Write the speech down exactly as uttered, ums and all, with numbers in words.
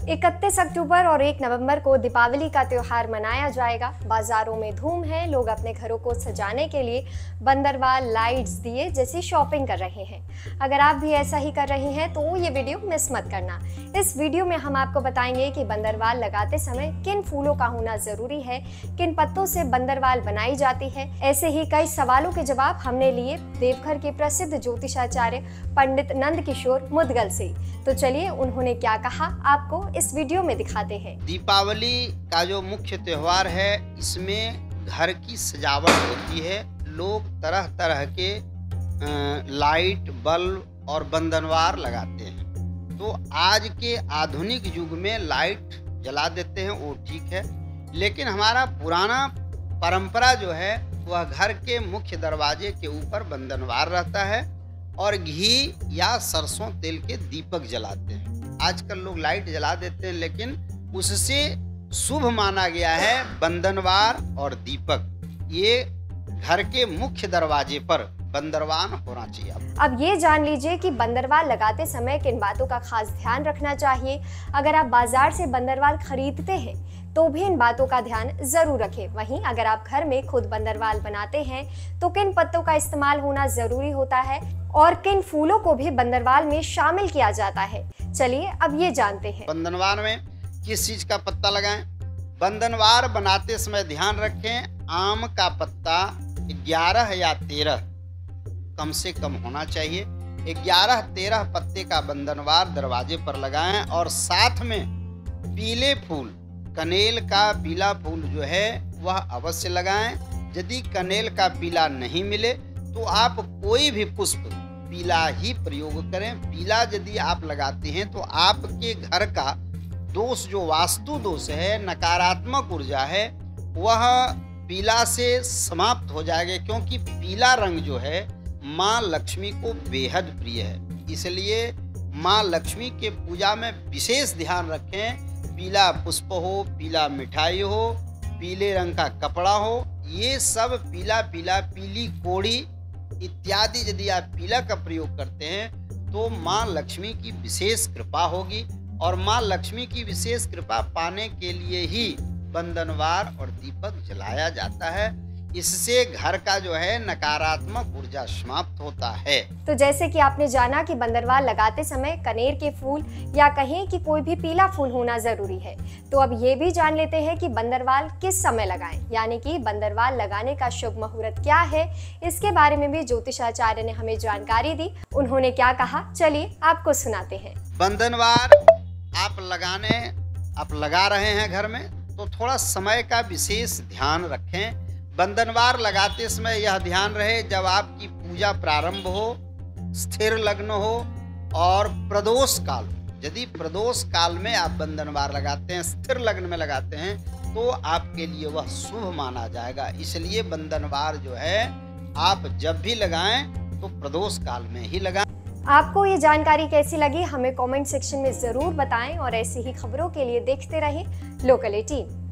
इकतीस अक्टूबर और एक नवंबर को दीपावली का त्योहार मनाया जाएगा। बाजारों में धूम है, लोग अपने घरों को सजाने के लिए बंदरवाल, लाइट्स, दिए जैसी शॉपिंग कर रहे हैं। अगर आप भी ऐसा ही कर रहे हैं तो ये वीडियो मिस मत करना। इस वीडियो में हम आपको बताएंगे कि बंदरवाल लगाते समय किन फूलों का होना जरूरी है, किन पत्तों से बंदरवाल बनाई जाती है। ऐसे ही कई सवालों के जवाब हमने लिए देवघर के प्रसिद्ध ज्योतिषाचार्य पंडित नंद किशोर मुदगल से। तो चलिए उन्होंने क्या कहा आपको इस वीडियो में दिखाते हैं। दीपावली का जो मुख्य त्योहार है, इसमें घर की सजावट होती है। लोग तरह तरह के लाइट, बल्ब और बंधनवार लगाते हैं। तो आज के आधुनिक युग में लाइट जला देते हैं, वो ठीक है, लेकिन हमारा पुराना परंपरा जो है वह घर के मुख्य दरवाजे के ऊपर बंधनवार रहता है और घी या सरसों तेल के दीपक जलाते हैं। आजकल लोग लाइट जला देते हैं, लेकिन उससे शुभ माना गया है बंधनवार और दीपक। ये घर के मुख्य दरवाजे पर बंदरवान होना चाहिए। अब ये जान लीजिए कि बंदरवाल लगाते समय किन बातों का खास ध्यान रखना चाहिए। अगर आप बाजार से बंदरवाल खरीदते हैं तो भी इन बातों का ध्यान जरूर रखें। वहीं अगर आप घर में खुद बंदरवाल बनाते हैं तो किन पत्तों का इस्तेमाल होना जरूरी होता है और किन फूलों को भी बंदरवाल में शामिल किया जाता है। चलिए अब ये जानते हैं। बंधनवार में किस चीज का पत्ता लगाएं? बंधनवार बनाते समय ध्यान रखें, आम का पत्ता ग्यारह या तेरह कम से कम होना चाहिए। ग्यारह तेरह पत्ते का बंधनवार दरवाजे पर लगाएं और साथ में पीले फूल, कनेल का पीला फूल जो है वह अवश्य लगाएं। यदि कनेल का पीला नहीं मिले तो आप कोई भी पुष्प पीला ही प्रयोग करें। पीला यदि आप लगाते हैं तो आपके घर का दोष, जो वास्तु दोष है, नकारात्मक ऊर्जा है, वह पीला से समाप्त हो जाएगा, क्योंकि पीला रंग जो है माँ लक्ष्मी को बेहद प्रिय है। इसलिए माँ लक्ष्मी के पूजा में विशेष ध्यान रखें। पीला पुष्प हो, पीला मिठाई हो, पीले रंग का कपड़ा हो, ये सब पीला पीला, पीली कोड़ी इत्यादि यदि आप पीला का प्रयोग करते हैं तो माँ लक्ष्मी की विशेष कृपा होगी। और माँ लक्ष्मी की विशेष कृपा पाने के लिए ही बंधनवार और दीपक जलाया जाता है। इससे घर का जो है नकारात्मक ऊर्जा समाप्त होता है। तो जैसे कि आपने जाना कि बंदरवाल लगाते समय कनेर के फूल या कहें कि कोई भी पीला फूल होना जरूरी है, तो अब ये भी जान लेते हैं कि बंदरवाल किस समय लगाएं, यानी कि बंदरवाल लगाने का शुभ मुहूर्त क्या है। इसके बारे में भी ज्योतिषाचार्य ने हमें जानकारी दी। उन्होंने क्या कहा, चलिए आपको सुनाते हैं। बंधनवार आप लगाने आप लगा रहे हैं घर में, तो थोड़ा समय का विशेष ध्यान रखें। बंधनवार लगाते समय यह ध्यान रहे, जब आपकी पूजा प्रारंभ हो, स्थिर लग्न हो और प्रदोष काल हो। यदि प्रदोष काल में आप बंधनवार लगाते हैं, स्थिर लग्न में लगाते हैं, तो आपके लिए वह शुभ माना जाएगा। इसलिए बंधनवार जो है आप जब भी लगाएं तो प्रदोष काल में ही लगाएं। आपको ये जानकारी कैसी लगी हमें कमेंट सेक्शन में जरूर बताएं और ऐसी ही खबरों के लिए देखते रहें लोकल एटीन।